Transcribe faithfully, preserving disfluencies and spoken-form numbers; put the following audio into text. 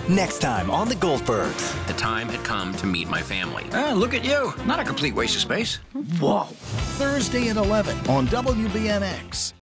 Next time on the Goldbergs. The time had come to meet my family. Ah, look at you. Not a complete waste of space. Whoa. Thursday at eleven on W B N X.